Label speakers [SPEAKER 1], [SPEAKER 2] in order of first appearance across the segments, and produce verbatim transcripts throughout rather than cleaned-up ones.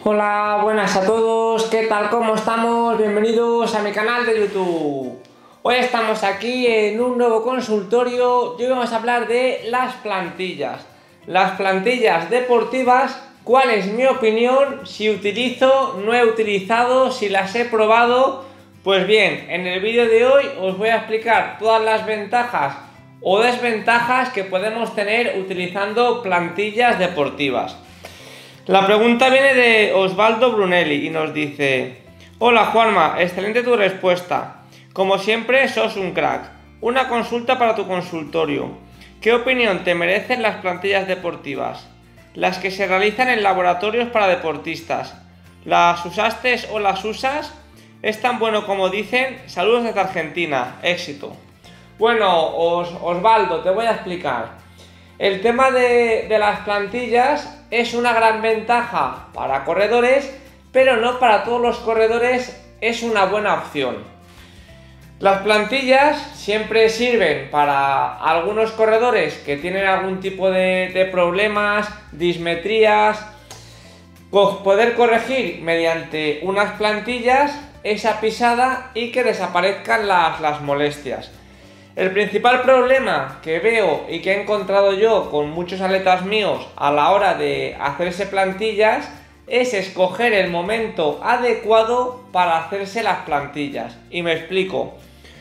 [SPEAKER 1] Hola, buenas a todos, ¿qué tal? ¿Cómo estamos? Bienvenidos a mi canal de YouTube. Hoy estamos aquí en un nuevo consultorio y hoy vamos a hablar de las plantillas. Las plantillas deportivas, cuál es mi opinión, si utilizo, no he utilizado, si las he probado. Pues bien, en el vídeo de hoy os voy a explicar todas las ventajas o desventajas que podemos tener utilizando plantillas deportivas. La pregunta viene de Osvaldo Brunelli y nos dice: hola Juanma, excelente tu respuesta. Como siempre, sos un crack. Una consulta para tu consultorio. ¿Qué opinión te merecen las plantillas deportivas? Las que se realizan en laboratorios para deportistas. ¿Las usaste o las usas? ¿Es tan bueno como dicen? Saludos desde Argentina. Éxito. Bueno, Os Osvaldo, te voy a explicar. El tema de, de las plantillas es una gran ventaja para corredores, pero no para todos los corredores es una buena opción. Las plantillas siempre sirven para algunos corredores que tienen algún tipo de, de problemas, dismetrías, poder corregir mediante unas plantillas esa pisada y que desaparezcan las, las molestias. El principal problema que veo y que he encontrado yo con muchos atletas míos a la hora de hacerse plantillas es escoger el momento adecuado para hacerse las plantillas. Y me explico.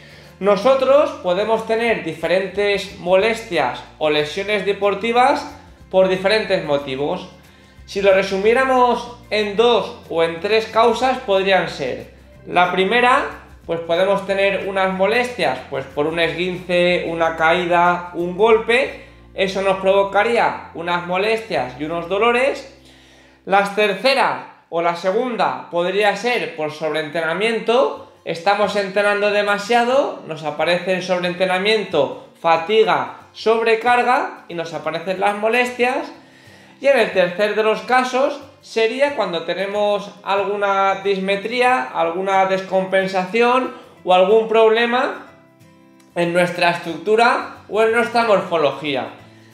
[SPEAKER 1] Nosotros podemos tener diferentes molestias o lesiones deportivas por diferentes motivos. Si lo resumiéramos en dos o en tres causas, podrían ser: la primera, pues podemos tener unas molestias pues por un esguince, una caída, un golpe. Eso nos provocaría unas molestias y unos dolores. La tercera o la segunda podría ser por sobreentrenamiento. Estamos entrenando demasiado, nos aparece el sobreentrenamiento, fatiga, sobrecarga y nos aparecen las molestias. Y en el tercer de los casos sería cuando tenemos alguna dismetría, alguna descompensación o algún problema en nuestra estructura o en nuestra morfología.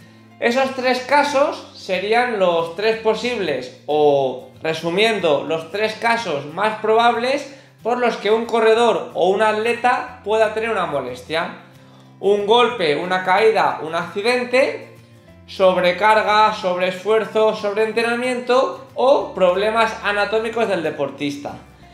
[SPEAKER 1] Esos tres casos serían los tres posibles, o resumiendo, los tres casos más probables por los que un corredor o un atleta pueda tener una molestia: un golpe, una caída, un accidente, sobrecarga, sobreesfuerzo, sobreentrenamiento o problemas anatómicos del deportista.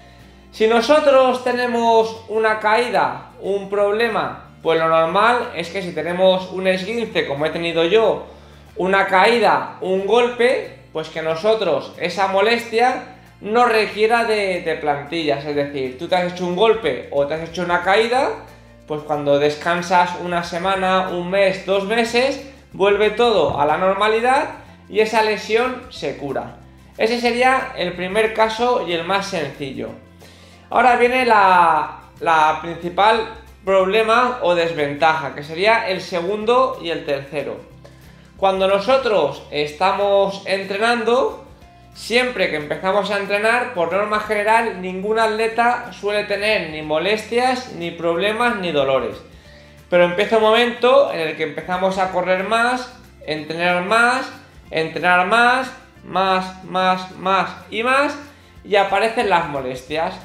[SPEAKER 1] Si nosotros tenemos una caída, un problema, pues lo normal es que si tenemos un esguince, como he tenido yo, una caída, un golpe, pues que nosotros esa molestia no requiera de, de plantillas. Es decir, tú te has hecho un golpe o te has hecho una caída, pues cuando descansas una semana, un mes, dos meses, vuelve todo a la normalidad y esa lesión se cura. Ese sería el primer caso y el más sencillo. Ahora viene la, la principal problema o desventaja, que sería el segundo y el tercero. Cuando nosotros estamos entrenando, siempre que empezamos a entrenar, por norma general, ningún atleta suele tener ni molestias, ni problemas, ni dolores. Pero empieza un momento en el que empezamos a correr más, entrenar más, entrenar más, más, más, más y más, y aparecen las molestias.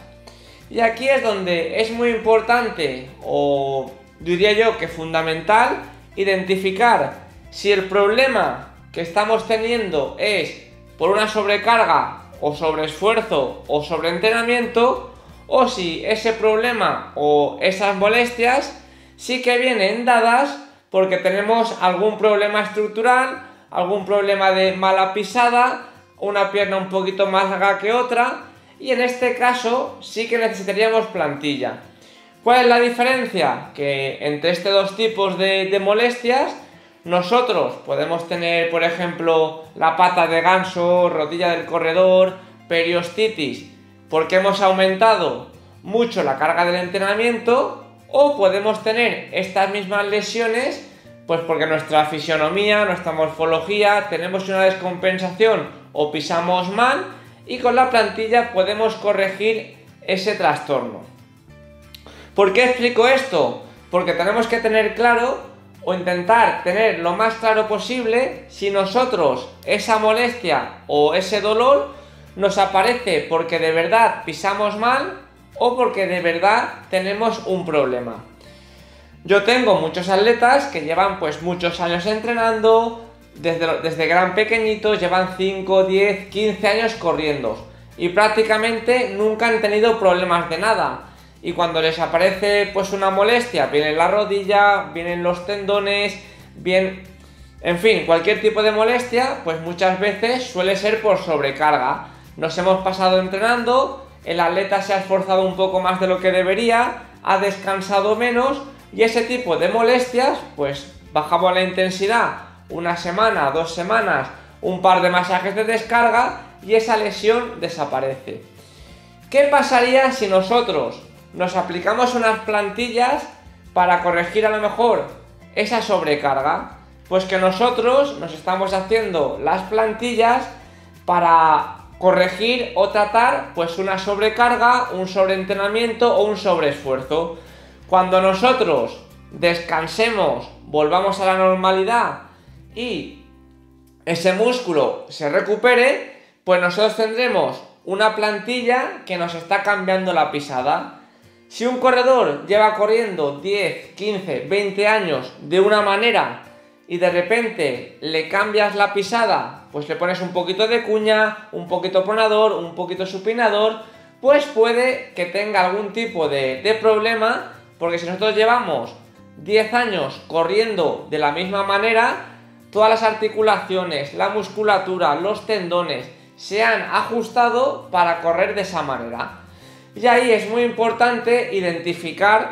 [SPEAKER 1] Y aquí es donde es muy importante, o diría yo que fundamental, identificar si el problema que estamos teniendo es por una sobrecarga o sobreesfuerzo o sobreentrenamiento, o si ese problema o esas molestias sí que vienen dadas porque tenemos algún problema estructural, algún problema de mala pisada, una pierna un poquito más larga que otra, y en este caso sí que necesitaríamos plantilla. ¿Cuál es la diferencia? Que entre estos dos tipos de, de molestias, nosotros podemos tener, por ejemplo, la pata de ganso, rodilla del corredor, periostitis, porque hemos aumentado mucho la carga del entrenamiento. O podemos tener estas mismas lesiones pues porque nuestra fisionomía, nuestra morfología, tenemos una descompensación o pisamos mal, y con la plantilla podemos corregir ese trastorno. ¿Por qué explico esto? Porque tenemos que tener claro, o intentar tener lo más claro posible, si nosotros esa molestia o ese dolor nos aparece porque de verdad pisamos mal o porque de verdad tenemos un problema. Yo tengo muchos atletas que llevan pues muchos años entrenando, desde, desde gran pequeñitos, llevan cinco, diez, quince años corriendo y prácticamente nunca han tenido problemas de nada. Y cuando les aparece pues una molestia, viene la rodilla, vienen los tendones, bien, en fin, cualquier tipo de molestia, pues muchas veces suele ser por sobrecarga. Nos hemos pasado entrenando, el atleta se ha esforzado un poco más de lo que debería, ha descansado menos y ese tipo de molestias, pues bajamos la intensidad una semana, dos semanas, un par de masajes de descarga y esa lesión desaparece. ¿Qué pasaría si nosotros nos aplicamos unas plantillas para corregir a lo mejor esa sobrecarga? Pues que nosotros nos estamos haciendo las plantillas para corregir o tratar pues una sobrecarga, un sobreentrenamiento o un sobreesfuerzo. Cuando nosotros descansemos, volvamos a la normalidad y ese músculo se recupere, pues nosotros tendremos una plantilla que nos está cambiando la pisada. Si un corredor lleva corriendo diez, quince, veinte años de una manera y de repente le cambias la pisada, pues le pones un poquito de cuña, un poquito pronador, un poquito supinador, pues puede que tenga algún tipo de, de problema, porque si nosotros llevamos diez años corriendo de la misma manera, todas las articulaciones, la musculatura, los tendones se han ajustado para correr de esa manera. Y ahí es muy importante identificar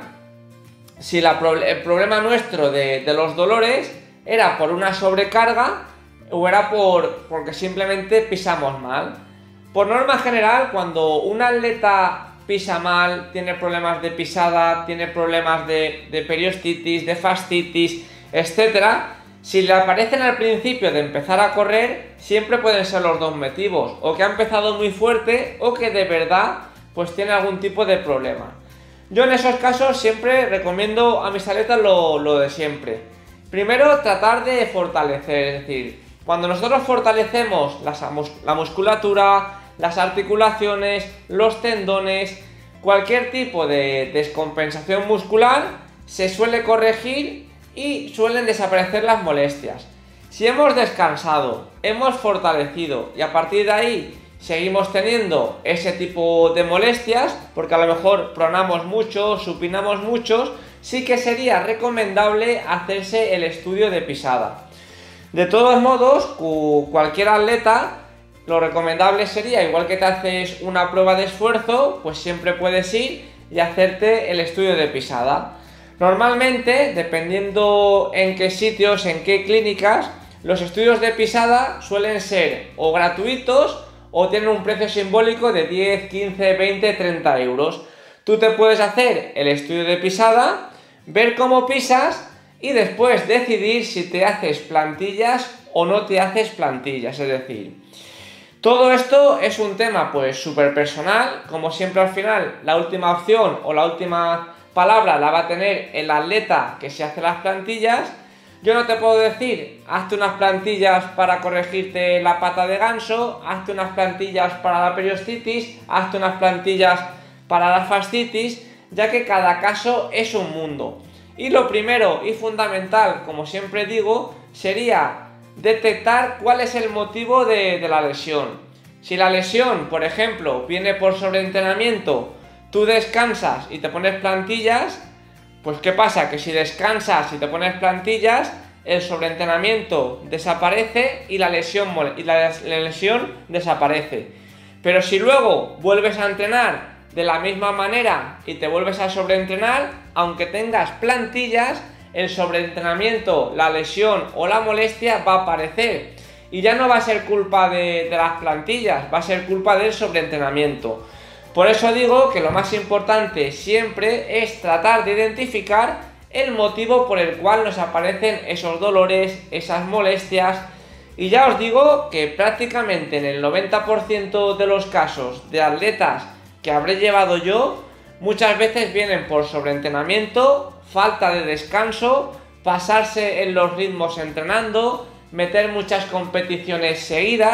[SPEAKER 1] si la, el problema nuestro de, de los dolores era por una sobrecarga o era por, porque simplemente pisamos mal. Por norma general, cuando un atleta pisa mal, tiene problemas de pisada, tiene problemas de, de periostitis, de fascitis, etcétera, si le aparecen al principio de empezar a correr, siempre pueden ser los dos motivos, o que ha empezado muy fuerte o que de verdad pues tiene algún tipo de problema. Yo en esos casos siempre recomiendo a mis atletas lo, lo de siempre. Primero, tratar de fortalecer, es decir, cuando nosotros fortalecemos la, la musculatura, las articulaciones, los tendones, cualquier tipo de descompensación muscular, se suele corregir y suelen desaparecer las molestias. Si hemos descansado, hemos fortalecido y a partir de ahí seguimos teniendo ese tipo de molestias, porque a lo mejor pronamos mucho, supinamos mucho, sí que sería recomendable hacerse el estudio de pisada. De todos modos, cualquier atleta, lo recomendable sería, igual que te haces una prueba de esfuerzo, pues siempre puedes ir y hacerte el estudio de pisada. Normalmente, dependiendo en qué sitios, en qué clínicas, los estudios de pisada suelen ser o gratuitos o tienen un precio simbólico de diez, quince, veinte, treinta euros. Tú te puedes hacer el estudio de pisada, ver cómo pisas y después decidir si te haces plantillas o no te haces plantillas, es decir, todo esto es un tema pues súper personal. Como siempre, al final la última opción o la última palabra la va a tener el atleta que se hace las plantillas. Yo no te puedo decir, hazte unas plantillas para corregirte la pata de ganso, hazte unas plantillas para la periostitis, hazte unas plantillas para la fascitis, ya que cada caso es un mundo. Y lo primero y fundamental, como siempre digo, sería detectar cuál es el motivo de, de la lesión. Si la lesión, por ejemplo, viene por sobreentrenamiento, tú descansas y te pones plantillas, pues ¿qué pasa? Que si descansas y te pones plantillas, el sobreentrenamiento desaparece y la lesión, y la, la lesión desaparece. Pero si luego vuelves a entrenar de la misma manera y te vuelves a sobreentrenar, aunque tengas plantillas, el sobreentrenamiento, la lesión o la molestia va a aparecer. Y ya no va a ser culpa de, de las plantillas, va a ser culpa del sobreentrenamiento. Por eso digo que lo más importante siempre es tratar de identificar el motivo por el cual nos aparecen esos dolores, esas molestias. Y ya os digo que prácticamente en el noventa por ciento de los casos de atletas que habré llevado yo, muchas veces vienen por sobreentrenamiento, falta de descanso, pasarse en los ritmos entrenando, meter muchas competiciones seguidas,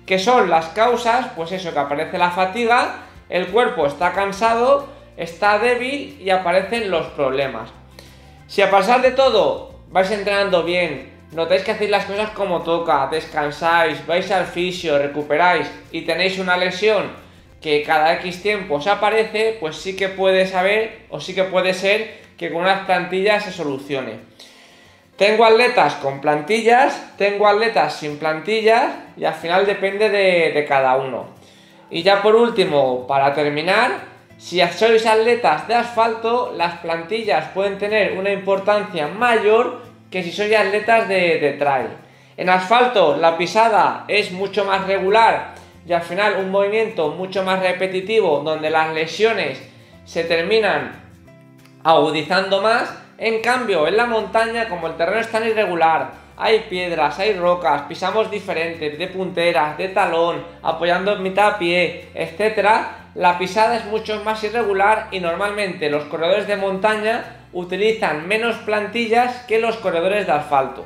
[SPEAKER 1] que son las causas, pues eso, que aparece la fatiga, el cuerpo está cansado, está débil y aparecen los problemas. Si a pesar de todo vais entrenando bien, notáis que hacéis las cosas como toca, descansáis, vais al fisio, recuperáis y tenéis una lesión que cada X tiempo os aparece, pues sí que puede saber o sí que puede ser que con unas plantillas se solucione. Tengo atletas con plantillas, tengo atletas sin plantillas y al final depende de, de cada uno. Y ya por último, para terminar, si sois atletas de asfalto, las plantillas pueden tener una importancia mayor que si sois atletas de, de trail. En asfalto la pisada es mucho más regular y al final un movimiento mucho más repetitivo donde las lesiones se terminan agudizando más. En cambio, en la montaña, como el terreno es tan irregular, hay piedras, hay rocas, pisamos diferentes, de punteras, de talón, apoyando en mitad a pie, etcétera, la pisada es mucho más irregular y normalmente los corredores de montaña utilizan menos plantillas que los corredores de asfalto.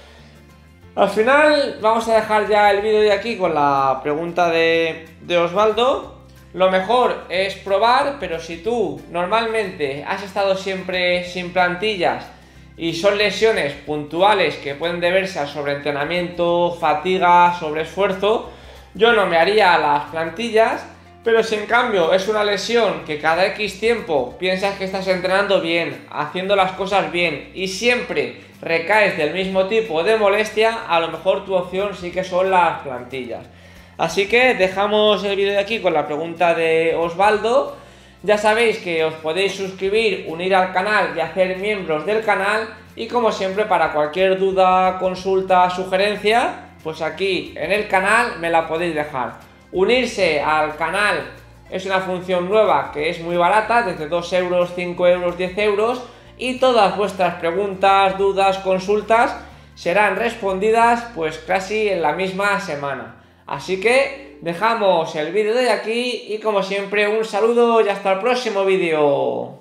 [SPEAKER 1] Al final vamos a dejar ya el vídeo de aquí con la pregunta de, de Osvaldo. Lo mejor es probar, pero si tú normalmente has estado siempre sin plantillas y son lesiones puntuales que pueden deberse a sobreentrenamiento, fatiga, sobreesfuerzo, yo no me haría las plantillas. Pero si en cambio es una lesión que cada X tiempo piensas que estás entrenando bien, haciendo las cosas bien y siempre recaes del mismo tipo de molestia, a lo mejor tu opción sí que son las plantillas. Así que dejamos el vídeo de aquí con la pregunta de Osvaldo. Ya sabéis que os podéis suscribir, unir al canal y hacer miembros del canal. Y como siempre, para cualquier duda, consulta, sugerencia, pues aquí en el canal me la podéis dejar. Unirse al canal es una función nueva que es muy barata, desde dos euros, cinco euros, diez euros, y todas vuestras preguntas, dudas, consultas serán respondidas pues casi en la misma semana. Así que dejamos el vídeo de aquí y como siempre un saludo y hasta el próximo vídeo.